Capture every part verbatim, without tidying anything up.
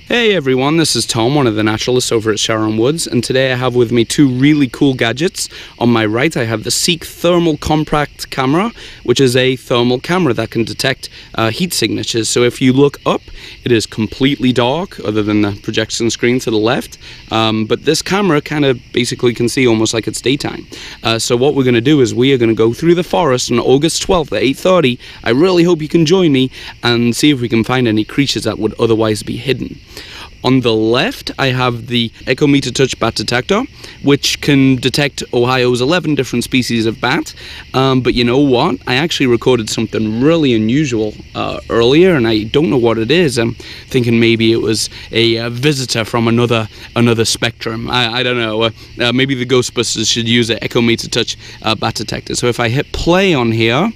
Hey everyone, this is Tom, one of the naturalists over at Sharon Woods, and today I have with me two really cool gadgets. On my right I have the Seek Thermal Compact Camera, which is a thermal camera that can detect uh, heat signatures. So if you look up, it is completely dark, other than the projection screen to the left, um, but this camera kind of basically can see almost like it's daytime. Uh, so what we're going to do is we are going to go through the forest on August twelfth at eight thirty. I really hope you can join me and see if we can find any creatures that would otherwise be hidden. On the left, I have the Echometer Touch Bat Detector, which can detect Ohio's eleven different species of bat. Um, but you know what? I actually recorded something really unusual uh, earlier, and I don't know what it is. I'm thinking maybe it was a uh, visitor from another another spectrum. I, I don't know. Uh, uh, maybe the Ghostbusters should use an Echometer Touch uh, Bat Detector. So if I hit play on here,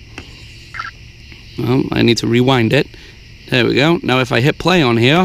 well, I need to rewind it. There we go. Now if I hit play on here,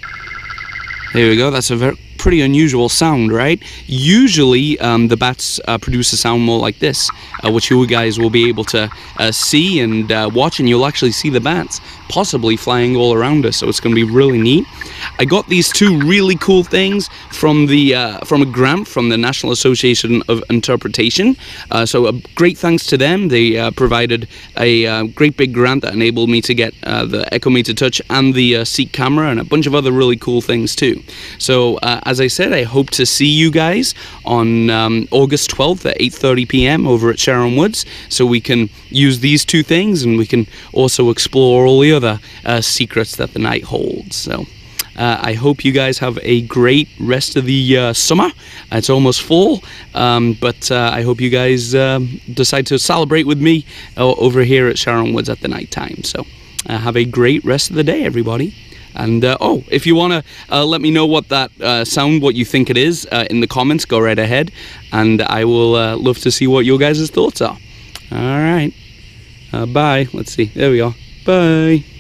there we go. That's a very pretty unusual sound, right? Usually um, the bats uh, produce a sound more like this, uh, which you guys will be able to uh, see and uh, watch, and you'll actually see the bats possibly flying all around us, so it's going to be really neat. I got these two really cool things from the uh, from a grant from the National Association of Interpretation, uh, so a great thanks to them. They uh, provided a uh, great big grant that enabled me to get uh, the Echometer Touch and the uh, Seek camera and a bunch of other really cool things too. So uh, as I said, I hope to see you guys on um, August twelfth at eight thirty p m over at Sharon Woods, so we can use these two things and we can also explore all the other uh, secrets that the night holds. So uh, I hope you guys have a great rest of the uh, summer. It's almost fall, um, but uh, I hope you guys um, decide to celebrate with me uh, over here at Sharon Woods at the night time. So uh, have a great rest of the day, everybody. And, uh, oh, if you want to uh, let me know what that uh, sound, what you think it is, uh, in the comments, go right ahead. And I will uh, love to see what your guys' thoughts are. All right. Uh, bye. Let's see. There we are. Bye.